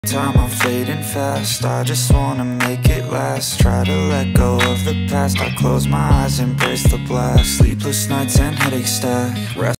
Time I'm fading fast, I just wanna make it last. Try to let go of the past, I close my eyes, embrace the blast. Sleepless nights and headaches stack.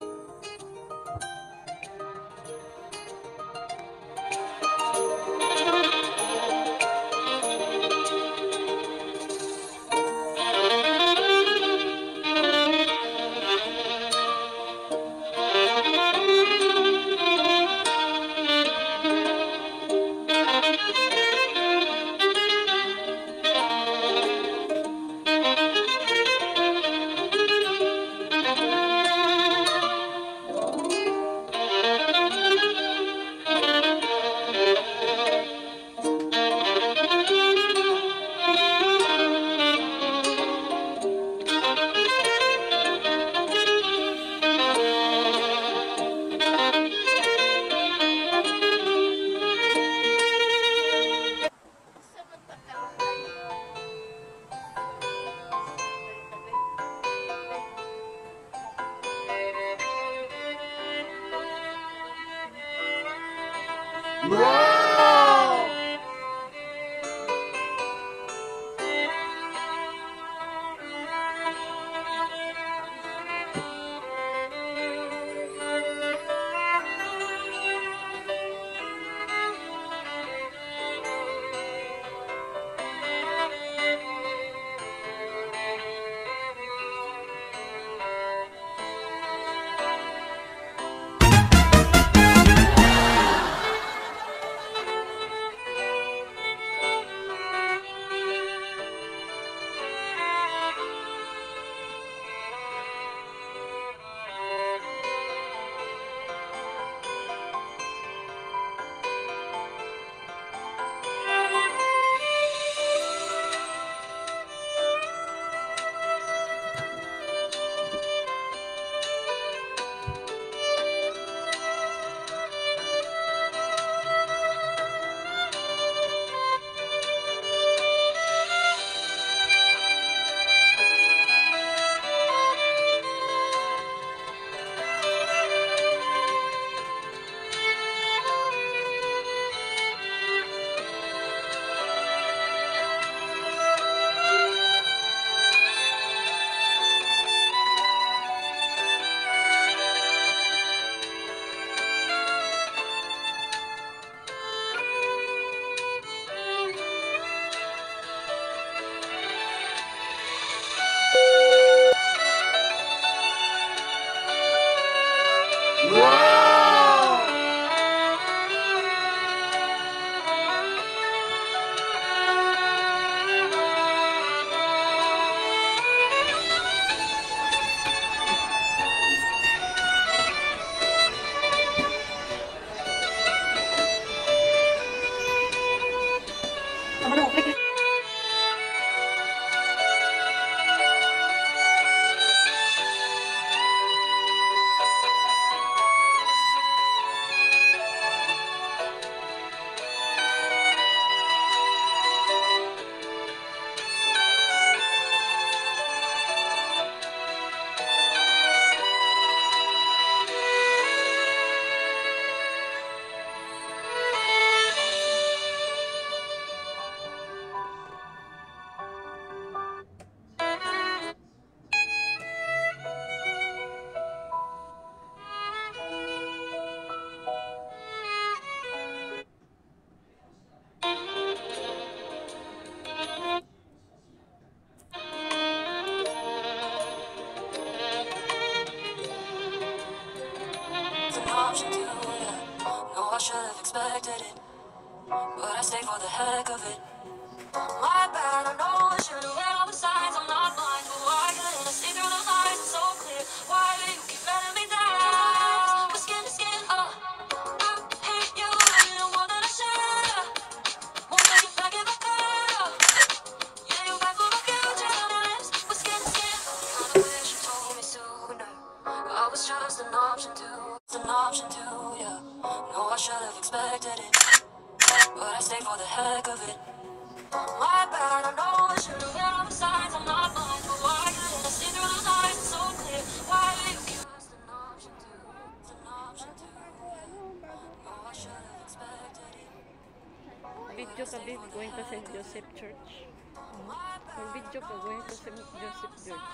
Option to, yeah. No, I should have expected it, but I stayed for the heck of it. My bad, I know I should have read all the signs. I'm not blind, but why couldn't I see through the lies? It's so clear. Why do you keep letting me down? We're skin to skin, I hate you, you're the one that I should. Won't take it back if I could. Yeah, you back for the future, we're skin to skin. Kinda wish you told me sooner. I was just an option to, yeah. No, I should have expected it, but I stayed for the heck of it. My bad, I know I should have read all the signs. I'm not blind, but why couldn't I see through the lies? It's so clear. Why do you keep just an option to, yeah. No, I should have expected it, Mag-video ka, babe. Going to St. Joseph Church. Mag-video ka, going to St. Joseph Church.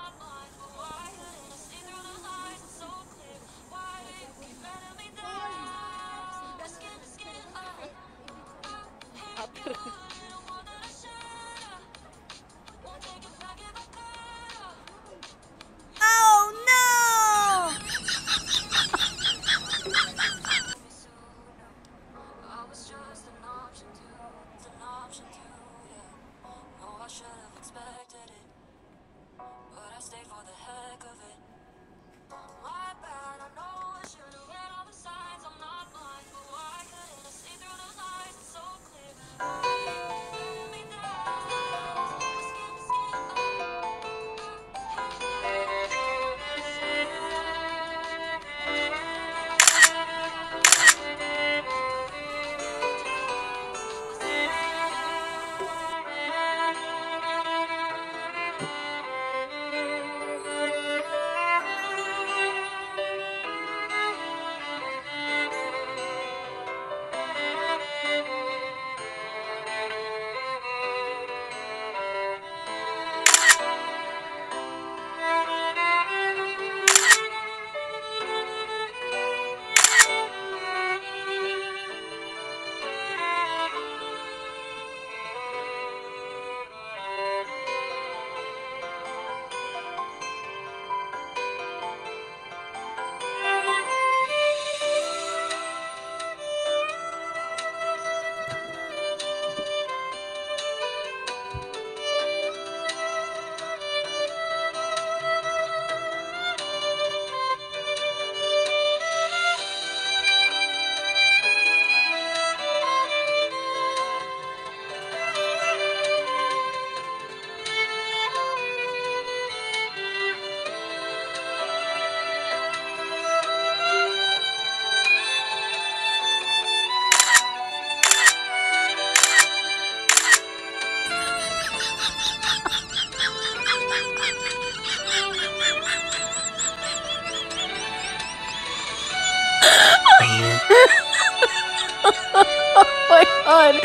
After. Oh no! But I stayed for the heck of it. My bad, I know I should have read all the signs. I'm not blind, but why couldn't I see through the lies? It's so clear. Why you letting me down? Skin to Oh my god!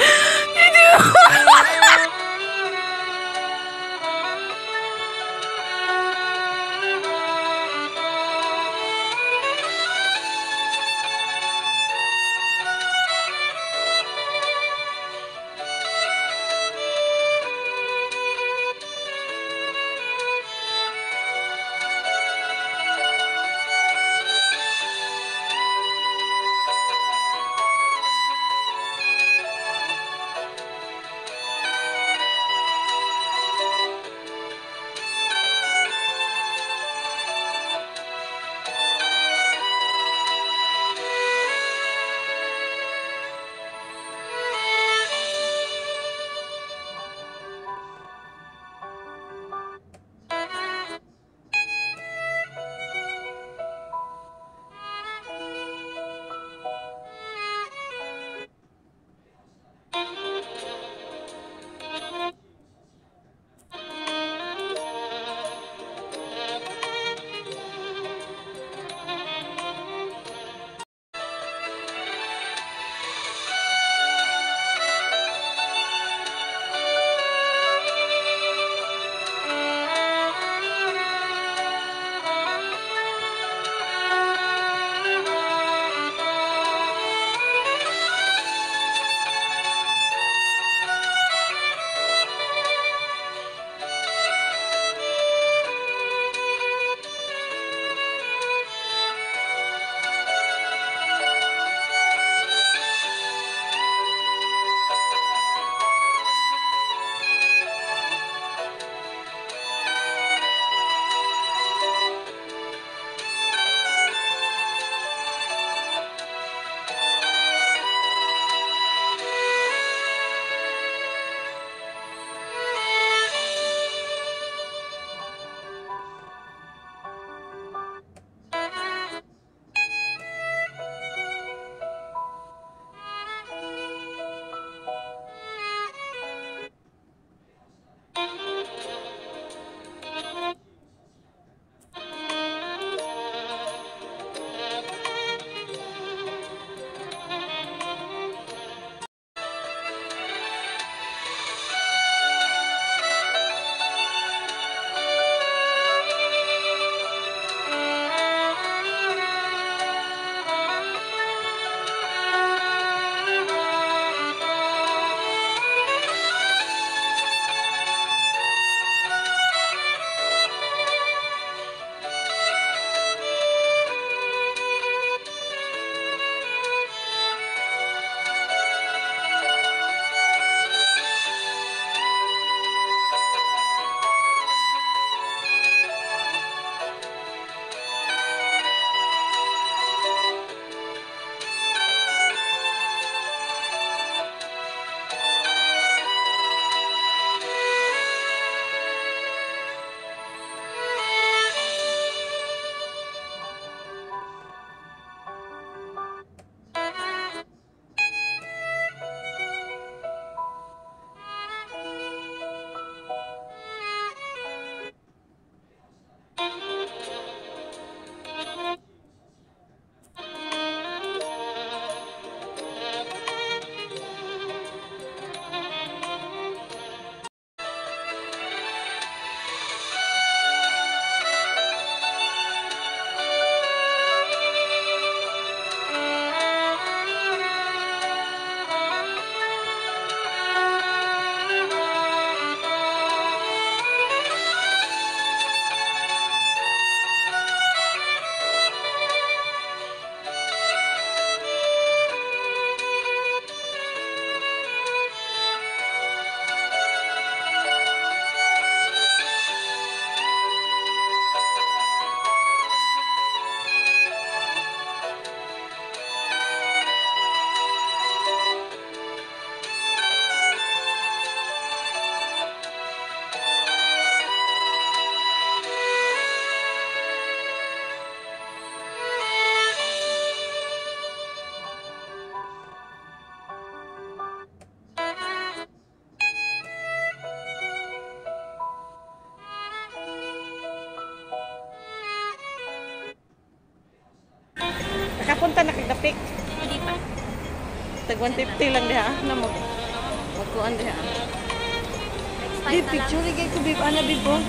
napunta na kay Dapik. Hindi pa. Tag 150 lang diha na magkuan diha. Bib, picture kay ko bib ana bib oh.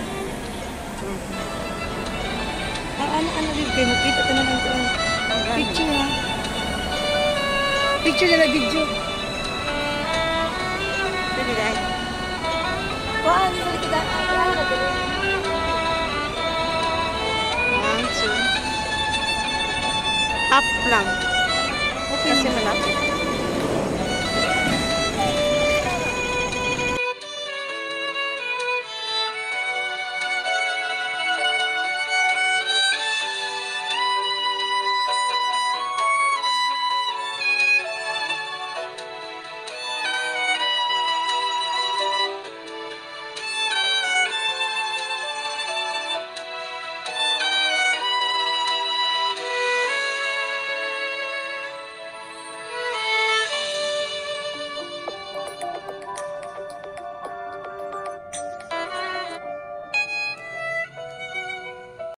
Ana bib kay makita ta naman ko. Picture ha. Picture na video. Dili dai. Kuan sa kita. Up lang. Okay. Kasi malapit.